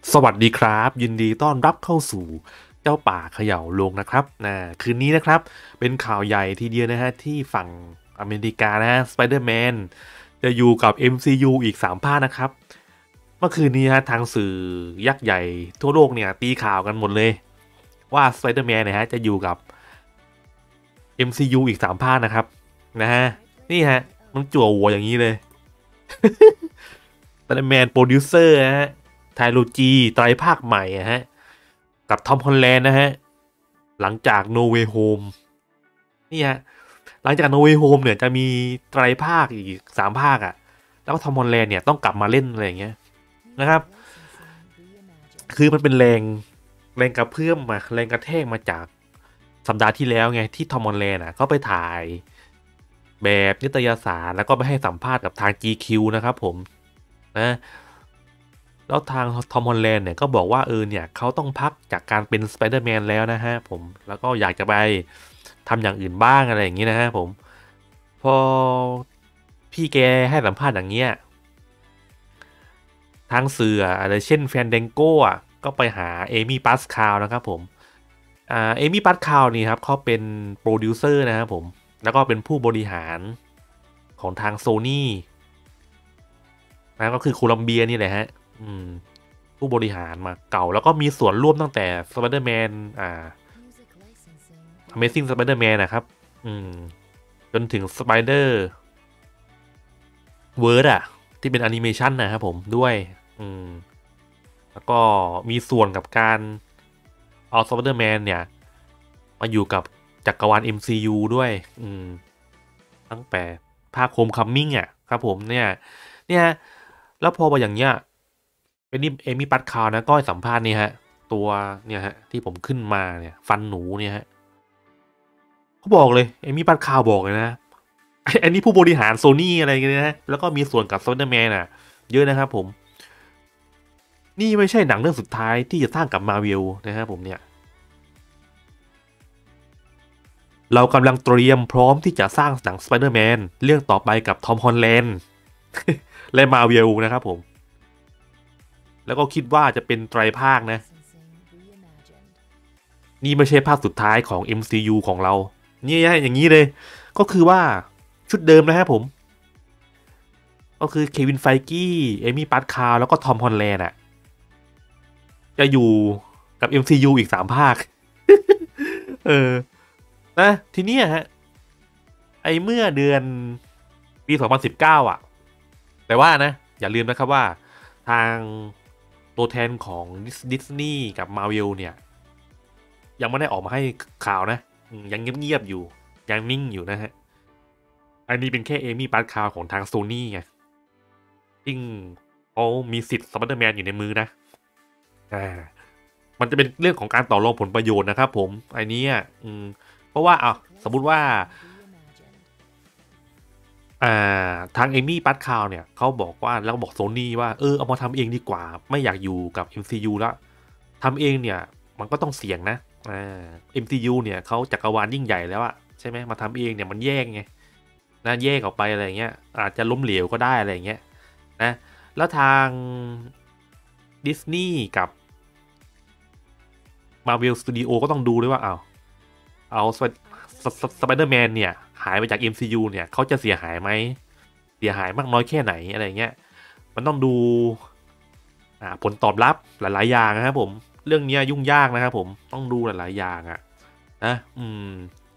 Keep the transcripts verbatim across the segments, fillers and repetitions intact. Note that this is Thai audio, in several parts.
สวัสดีครับยินดีต้อนรับเข้าสู่เจ้าป่าเขย่าโลงนะครับนะคืนนี้นะครับเป็นข่าวใหญ่ทีเดียวนะฮะที่ฝั่งอเมริกานะฮะสไปเดอร์แมนจะอยู่กับ เอ็ม ซี ยู อีกสามภาคนะครับเมื่อคืนนี้ฮะทางสื่อยักษ์ใหญ่ทั่วโลกเนี่ยตีข่าวกันหมดเลยว่าสไปเดอร์แมนเนี่ยฮะจะอยู่กับ เอ็ม ซี ยู อีกสามภาคนะครับนะฮะนี่ฮะมันจั่วหัวอย่างนี้เลยสไปเดอร์แมนโปรดิวเซอร์นะฮะไทโลจีไตรภาคใหม่อะฮะ กับทอมฮอลแลนด์นะฮะหลังจาก No Way Home นี่ฮะหลังจาก No Way Home เนี่ยจะมีไตรภาคอีกสามภาคอะ่ะแล้วก็ทอมฮอลแลนด์เนี่ยต้องกลับมาเล่นอะไรอย่างเงี้ยนะครับคือมันเป็นแรงแรงกระเพื่อมมาแรงกระแทกมาจากสัปดาห์ที่แล้วไงที่ทอมฮอลแลนด์อ่ะเขาไปถ่ายแบบนิตยสารแล้วก็ไปให้สัมภาษณ์กับทาง จี คิว นะครับผมนะแล้วทางทอมฮอลแลนด์เนี่ยก็บอกว่าเออเนี่ยเขาต้องพักจากการเป็นสไปเดอร์แมนแล้วนะฮะผมแล้วก็อยากจะไปทำอย่างอื่นบ้างอะไรอย่างนี้นะฮะผมพอพี่แกให้สัมภาษณ์อย่างเงี้ยทางสื่ออะไรเช่นแฟนเดงโก้อะก็ไปหาเอมี่ปัสคาลนะครับผมอ่าเอมี่ปัสคาลนี่ครับเขาเป็นโปรดิวเซอร์นะครับผมแล้วก็เป็นผู้บริหารของทางโซนี่นะก็คือโคลัมเบียนี่แหละฮะอืม ผู้บริหารมาเก่าแล้วก็มีส่วนร่วมตั้งแต่ Spider-Man อ่า Amazing Spider-Man นะครับอืมจนถึง Spider Verse อะที่เป็นแอนิเมชันนะครับผมด้วยอืมแล้วก็มีส่วนกับการเอา Spider-Man เนี่ยมาอยู่กับจักรวาล เอ็ม ซี ยู ด้วยอืมตั้งแต่ภาคโฮมคัมมิ่งอ่ะครับผมเนี่ยเนี่ยแล้วพอมาอย่างเงี้ย เป็นนี่เอมี่ปัดคาวนะก็ให้สัมภาษณ์นี่ฮะตัวเนี่ยฮะที่ผมขึ้นมาเนี่ยฟันหนูเนี่ยฮะเขาบอกเลยเอมี่ปัดคาวบอกเลยนะไอ้อันนี้ผู้บริหารโซนี่อะไรกันนะแล้วก็มีส่วนกับโซนเดอร์แมนอ่ะเยอะนะครับผมนี่ไม่ใช่หนังเรื่องสุดท้ายที่จะสร้างกับมา r v ว l นะครับผมเนี่ยเรากำลังเตรียมพร้อมที่จะสร้างหนังสไปเดอร์แมนเรื่องต่อไปกับทอมฮอลแลนด์และมา r v ว l นะครับผมแล้วก็คิดว่าจะเป็นไตรภาคนะ นี่ไม่ใช่ภาคสุดท้ายของ เอ็ม ซี ยู ของเรานี่อย่างนี้เลยก็คือว่าชุดเดิมนะครับผมก็คือเควินไฟกี้เอมี่ปัตคาร์แล้วก็ทอมฮอลแลนด์อ่ะจะอยู่กับ เอ็ม ซี ยู อีกสามภาคเออนะทีนี้ฮะไอเมื่อเดือนปีสองพันสิบเก้าอ่ะแต่ว่านะอย่าลืมนะครับว่าทางตัวแทนของดิสนีย์กับมา r v ว l เนี่ยยังไม่ได้ออกมาให้ข่าวนะยังเงียบๆอยู่ยังนิ่งอยู่นะฮะ อันนี้เป็นแค่เอมี่ปาร์คาวของทางโซนี่ไงซึ่งเขามีสิทธิ์สไปเดอร์แมนอยู่ในมือนะอ่ามันจะเป็นเรื่องของการต่อรองผลประโยชน์นะครับผมไอ้นี้อ่ะอืมเพราะว่าอ่ะสมมุติว่าอ่าทางเอมี่ปาร์คาวเนี่ยเขาบอกว่าแล้วบอกโซนี่ว่าเออเอามาทำเองดีกว่าไม่อยากอยู่กับ เอ็ม ซี ยู แล้วทำเองเนี่ยมันก็ต้องเสี่ยงนะอ่า เอ็ม ซี ยู เนี่ยเขาจักรวาลยิ่งใหญ่แล้วอะใช่ไหมมาทำเองเนี่ยมันแย่งไงนะแยกออกไปอะไรเงี้ยอาจจะล้มเหลวก็ได้อะไรเงี้ยนะแล้วทางดิสนีย์กับ Marvel Studio ก็ต้องดูด้วยว่าเอาเอาสไปเดอร์แมนเนี่ยหายไปจาก เอ็ม ซี ยู เนี่ยเขาจะเสียหายไหมเสียหายมากน้อยแค่ไหนอะไรเงี้ยมันต้องดูอ่าผลตอบรับหลายๆอย่างนะครับผมเรื่องนี้ยุ่งยากนะครับผมต้องดูหลายๆอย่างอะนะอืม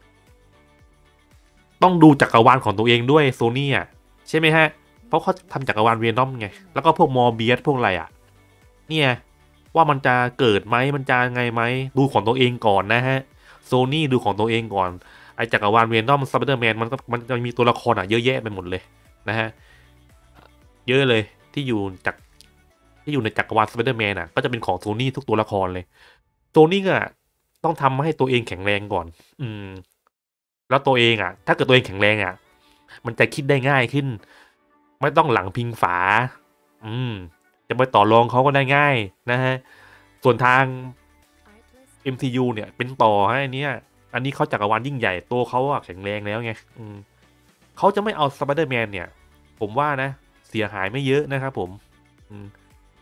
ต้องดูจักรวาลของตัวเองด้วยโซนี่อ่ะใช่ไหมฮะเพราะเขาทำจักรวาลเวนอมไงแล้วก็พวกมอร์เบียสพวกอะไรอ่ะเนี่ยว่ามันจะเกิดไหมมันจะไงไหมดูของตัวเองก่อนนะฮะโซนี่ดูของตัวเองก่อนไอจักรวาลเวนอมสไปเดอร์แมนมันก็มันจะมีตัวละครอ่ะเยอะแยะไปหมดเลยนะฮะเยอะเลยที่อยู่จากที่อยู่ในจักรวาลสไปเดอร์แมนอ่ะก็จะเป็นของโซนี่ทุกตัวละครเลยโซนี่อ่ะต้องทำให้ตัวเองแข็งแรงก่อนอืม แล้วตัวเองอ่ะถ้าเกิดตัวเองแข็งแรงอ่ะมันจะคิดได้ง่ายขึ้นไม่ต้องหลังพิงฝาอืมจะไปต่อรองเขาก็ได้ง่ายนะฮะส่วนทาง เอ็ม ซี ยู เนี่ยเป็นต่อให้อันเนี้ยอันนี้เขาจักรวาลยิ่งใหญ่ตัวเขาอะแข็งแรงแล้วไงอืมเขาจะไม่เอาสไปเดอร์แมนเนี่ยผมว่านะเสียหายไม่เยอะนะครับผมอืม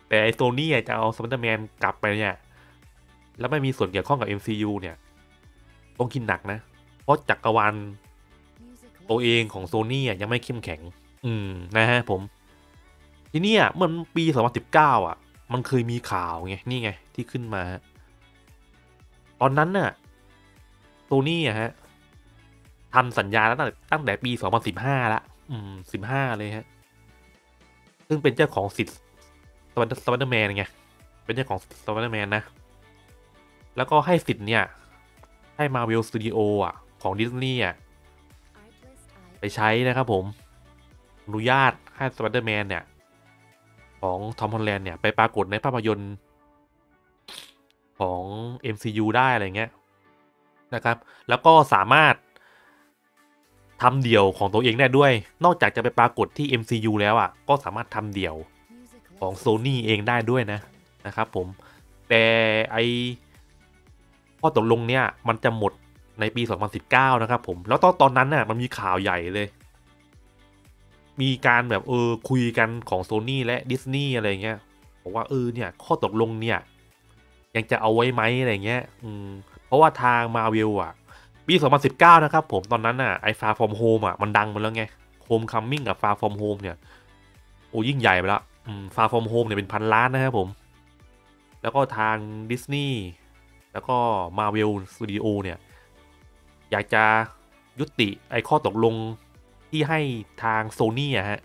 แต่ไอโซนี่จะเอาสไปเดอร์แมนกลับไปเนี่ยแล้วไม่มีส่วนเกี่ยวข้องกับ เอ็ม ซี ยู เนี่ยต้องคิดหนักนะเพราะจักรวาลตัวเองของโซนี่ยังไม่เข้มแข็งอืมนะฮะผมทีนี้เมื่อปีสองพันสิบเก้าอ่ะมันเคยมีข่าวไงนี่ไงที่ขึ้นมาตอนนั้นน่ะโซนี่อะฮะทำสัญญาแล้วตั้งแต่ตั้งแต่ปีสองพันสิบห้าละอืมสิบห้าเลยฮะซึ่งเป็นเจ้าของสิทธิ์สไปเดอร์แมนไงเป็นเจ้าของสไปเดอร์แมนนะแล้วก็ให้สิทธิ์เนี่ยให้ Marvel Studio อ่ะของดิสนีย์อ่ะไปใช้นะครับผมอนุญาตให้สไปเดอร์แมนเนี่ยของทอมฮอลแลนด์เนี่ยไปปรากฏในภาพยนตร์ของ เอ็ม ซี ยู ได้อะไรเงี้ยนะครับแล้วก็สามารถทำเดี่ยวของตัวเองได้ด้วยนอกจากจะไปปรากฏที่ เอ็ม ซี ยู แล้วอ่ะก็สามารถทำเดี่ยวของ Sony เองได้ด้วยนะนะครับผมแต่ไอข้อตกลงเนี่ยมันจะหมดในปีสองพันสิบเก้านะครับผมแล้วตอนตอนนั้นน่ะมันมีข่าวใหญ่เลยมีการแบบเออคุยกันของ Sony และ Disney อะไรเงี้ยบอกว่าเออเนี่ยข้อตกลงเนี่ยยังจะเอาไว้ไหมอะไรเงี้ยอืมเพราะว่าทาง Marvel อ่ะปีสองพันสิบเก้านะครับผมตอนนั้นน่ะไอ้ Far From Home อ่ะมันดังมาแล้วไง Homecoming กับ Far From Home เนี่ยโอ้ยิ่งใหญ่ไปแล้วอืม Far From Home เนี่ยเป็นพันล้านนะครับผมแล้วก็ทาง Disney แล้วก็ Marvel Studio เนี่ยอยากจะยุติไอ้ข้อตกลงที่ให้ทาง Sony อะฮะ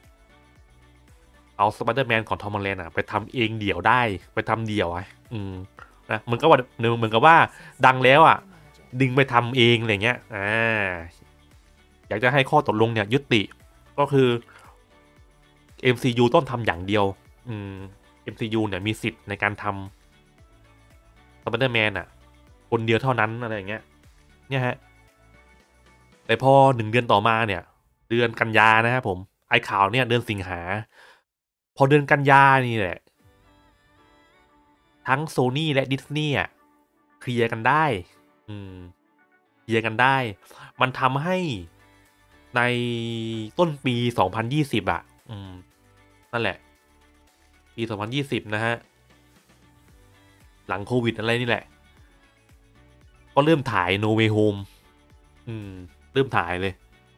เอาสไปเดอร์แมนของทอมฮอลแลนด์อะไปทำเองเดี่ยวได้ไปทำเดี่ยวอะอืมนะเหมือนกับว่าเหมือนกับว่าดังแล้วอะดึงไปทำเองอะไรเงี้ยอ่าอยากจะให้ข้อตกลงเนี่ยยุติก็คือ เอ็ม ซี ยู ต้องทำอย่างเดียวอืม เอ็ม ซี ยู เนี่ยมีสิทธิ์ในการทำสไปเดอร์แมนอะคนเดียวเท่านั้นอะไรอย่างเงี้ยเนี่ยฮะแต่พอหนึ่งเดือนต่อมาเนี่ยเดือนกันยานะครับผมไอข่าวเนี่ยเดือนสิงหาพอเดือนกันยานี่แหละทั้งโซนี่และดิสนีย์อ่ะเคลียร์กันได้อืมเคลียร์กันได้ มันทำให้ในต้นปีสองพันยี่สิบอ่ะอืมนั่นแหละปีสองพันยี่สิบนะฮะหลังโควิดอะไรนี่แหละก็เริ่มถ่าย No Way Home อืมเริ่มถ่ายเลย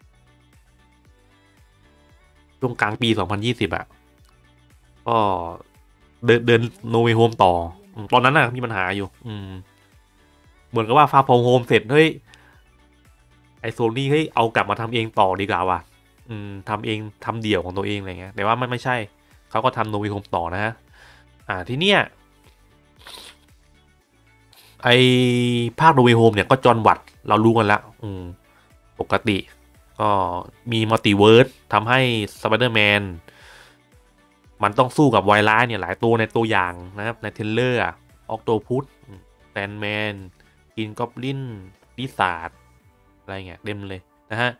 ช่วงกลางปีสองพันยี่สิบอ่ะก็เดินเดิน No Way Home ต่อตอนนั้นน่ะมีปัญหาอยู่อืมเหมือนกับว่า Far From Home เสร็จเฮ้ยไอโซนี่เฮ้ยเอากลับมาทำเองต่อดีกว่าว่ะอืมทำเองทำเดี่ยวของตัวเองอะไรเงี้ยแต่ว่าไม่ไม่ใช่เขาก็ทำ No Way Home ต่อนะฮะอ่าทีเนี้ยไอภาค No Way Home เนี่ยก็จอห์นวัตเรารู้กันละอืมปกติก็มีมัลติเวิร์สทำให้สไปเดอร์แมนมันต้องสู้กับไวรัสเนี่ยหลายตัวในตัวอย่างนะครับในเทเลอร์ออกโตพุสแซนแมนกินกอบลินปีศาจอะไรเงี้ยเต็มเลยนะฮะ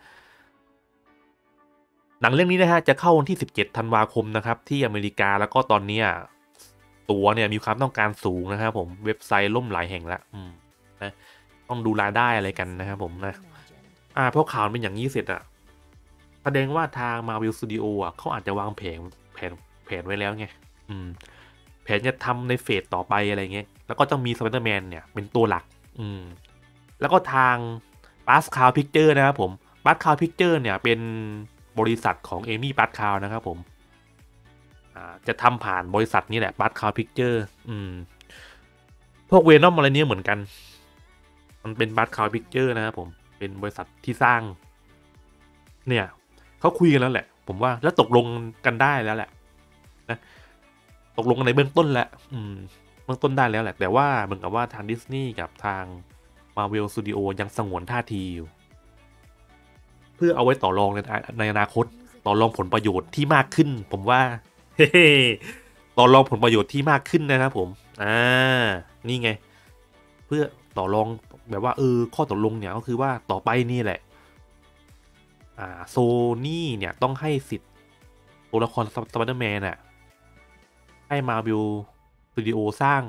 หนังเรื่องนี้นะฮะจะเข้าวันที่สิบเจ็ดธันวาคมนะครับที่อเมริกาแล้วก็ตอนนี้ตัวเนี่ยมีความต้องการสูงนะครับผมเว็บไซต์ล่มหลายแห่งแล้วอืมนะต้องดูรายได้อะไรกันนะครับผมนะอ่าเพราะข่าวเป็นอย่างนี้เสร็จอะแสดงว่าทาง Marvel Studio อ่ะเขาอาจจะวางแผนแผนแผนไว้แล้วไงอืมแผนจะทำในเฟสต่อไปอะไรเงี้ยแล้วก็ต้องมี Spider-Man เนี่ยเป็นตัวหลักอืมแล้วก็ทาง Pascal Picture นะครับผม Pascal Picture เนี่ยเป็นบริษัทของ Amy Pascal นะครับผมอ่าจะทำผ่านบริษัทนี้แหละ Pascal Picture อืมพวกเวนอมอะไรเนี้ยเหมือนกันมันเป็น Pascal Picture นะครับผมเป็นบริษัทที่สร้างเนี่ยเขาคุยกันแล้วแหละผมว่าแล้วตกลงกันได้แล้วแหละนะตกลงกันในเบื้องต้นแล้วอืมเบื้องต้นได้แล้วแหละแต่ว่าเหมือนกับว่าทางดิสนีย์กับทาง Marvel Studio ยังสงวนท่าทีอยู่เพื่อเอาไว้ต่อรองในในอนาคตต่อรองผลประโยชน์ที่มากขึ้นผมว่าเฮ้ต่อรองผลประโยชน์ที่มากขึ้นนะครับผมอ่านี่ไงเพื่อต่อรองแบบว่าเออข้อตกลงเนี่ยก็คือว่าต่อไปนี่แหละอ่าโซนี่เนี่ยต้องให้สิทธิ์ตัวละครสไปเดอร์แมนอ่ะให้มาวิวสตูดิโอสร้าง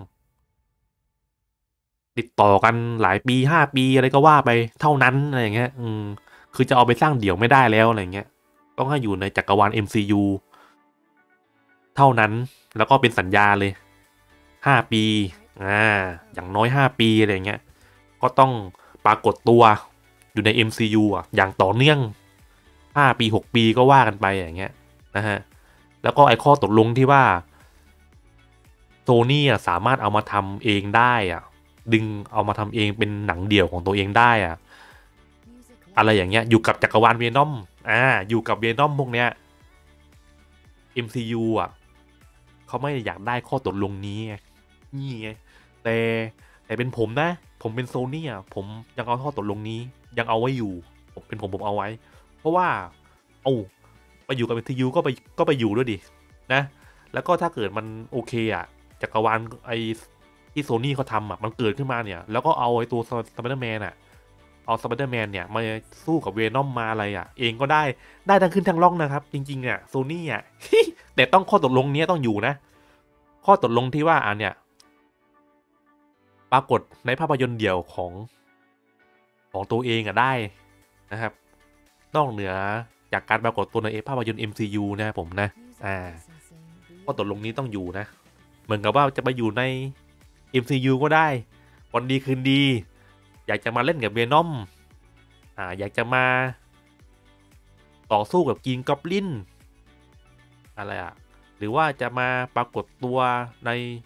ติดต่อกันหลายปีห้าปีอะไรก็ว่าไปเท่านั้นอะไรอย่างเงี้ยอืมคือจะเอาไปสร้างเดี่ยวไม่ได้แล้วอะไรเงี้ยต้องให้อยู่ในจักรวาล เอ็ม ซี ยู เท่ท่านั้นแล้วก็เป็นสัญญาเลยห้าปีอ่าอย่างน้อยห้าปีอะไรเงี้ยก็ต้องปรากฏตัวอยู่ใน เอ็ม ซี ยู อ่ะอย่างต่อเนื่องห้าปีหกปีก็ว่ากันไปอย่างเงี้ยนะฮะแล้วก็ไอ้ข้อตกลงที่ว่าโซนี่อ่ะสามารถเอามาทำเองได้อ่ะดึงเอามาทำเองเป็นหนังเดี่ยวของตัวเองได้อ่ะอะไรอย่างเงี้ยอยู่กับจักรวาลเวนอมอ่าอยู่กับเวนอมพวกเนี้ย เอ็ม ซี ยู อ่ะเขาไม่อยากได้ข้อตกลงนี้ไงนี่ไงแต่แต่เป็นผมนะผมเป็นโซนี่อ่ะผมยังเอาข้อตกลงนี้ยังเอาไว้อยู่ผมเป็นผมผมเอาไว้เพราะว่าเอาไปอยู่กับ เอ็ม ซี ยู ก็ไปก็ไปอยู่ด้วยดินะแล้วก็ถ้าเกิดมันโอเคอ่ะจักรวาลไอที่โซนี่เขาทำอ่ะมันเกิดขึ้นมาเนี่ยแล้วก็เอาไอตัวสไปเดอร์แมนอ่ะเอาสไปเดอร์แมนเนี่ยมาสู้กับเวนอมมาอะไรอ่ะเองก็ได้ได้ทั้งขึ้นทั้งล่องนะครับจริงๆอ่ะโซนี่อ่ะ แต่ต้องข้อตกลงนี้ต้องอยู่นะข้อตกลงที่ว่าอันเนี่ยปรากฏในภาพยนตร์เดี่ยวของของตัวเองอ่ะได้นะครับนอกเหนือจากการปรากฏตัวในภาพยนตร์ เอ็ม ซี ยู นะครับผมนะอ่าข้อตกลงนี้ต้องอยู่นะเหมือนกับว่าจะไปอยู่ใน เอ็ม ซี ยู ก็ได้วันดีคืนดีอยากจะมาเล่นกับเวนอมอ่าอยากจะมาต่อสู้กับกรีนก็อบลินอะไรอ่ะหรือว่าจะมาปรากฏตัวใน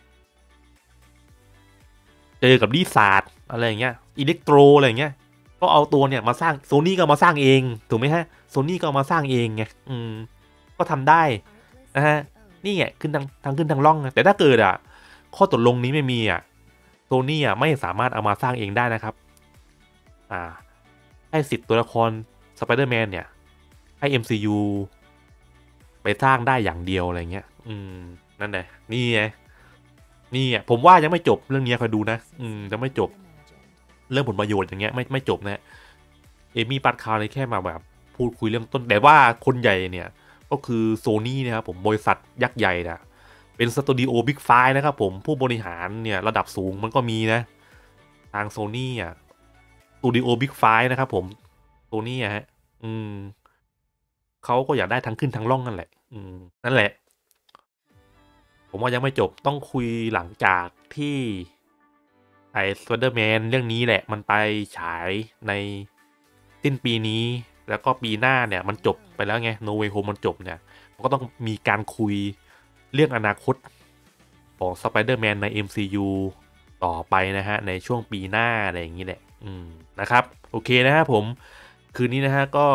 เจอกับดีซาร์ดอะไรอย่างเงี้ยอิเล็กโทรอะไรอย่างเงี้ยก็เอาตัวเนี่ยมาสร้างโซนี่ก็มาสร้างเองถูกไหมฮะโซนี่ก็มาสร้างเองไงอืมก็ทำได้นะฮะนี่ไงขึ้นทางทางขึ้นทางล่องแต่ถ้าเกิดอ่ะข้อตกลงนี้ไม่มีอ่ะโซนี่อ่ะไม่สามารถเอามาสร้างเองได้นะครับอ่าให้สิทธิ์ตัวละครสไปเดอร์แมนเนี่ยให้ เอ็ม ซี ยู ไปสร้างได้อย่างเดียวอะไรเงี้ยอืมนั่นแหละนี่ไงนี่อ่ะผมว่ายังไม่จบเรื่องนี้คอยดูนะอืมจะไม่จบเรื่องผลประโยชน์อย่างเงี้ยไม่ไม่จบนะเอมี่ปัดคาร์เลยแค่มาแบบพูดคุยเรื่องต้นแต่ว่าคนใหญ่เนี่ยก็คือโซนี่นะครับผมบริษัทยักษ์ใหญ่นะเป็นสตูดิโอบิ๊กไฟว์นะครับผมผู้บริหารเนี่ยระดับสูงมันก็มีนะทางโซนี่อ่ะสตูดิโอบิ๊กไฟว์นะครับผมโซนี่อ่ะฮะอืมเขาก็อยากได้ทั้งขึ้นทั้งล่องนั่นแหละอืมนั่นแหละผมว่ายังไม่จบต้องคุยหลังจากที่ไอ้สไปเดอร์แมนเรื่องนี้แหละมันไปฉายในสิ้นปีนี้แล้วก็ปีหน้าเนี่ยมันจบไปแล้วไงโนเวโฮมันจบเนี่ยมันก็ต้องมีการคุยเรื่องอนาคตของสไปเดอร์แมนใน เอ็ม ซี ยู ต่อไปนะฮะในช่วงปีหน้าอะไรอย่างนี้แหละอืมนะครับโอเคนะฮะผมคืนนี้นะฮะก็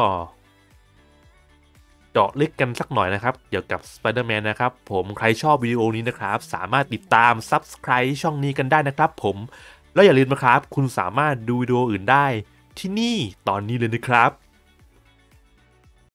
เจาะลึกกันสักหน่อยนะครับเกี่ยวกับ Spider-Man นะครับผมใครชอบวิดีโอนี้นะครับสามารถติดตาม Subscribe ช่องนี้กันได้นะครับผมแล้วอย่าลืมนะครับคุณสามารถดูวิดีโออื่นได้ที่นี่ตอนนี้เลยนะครับ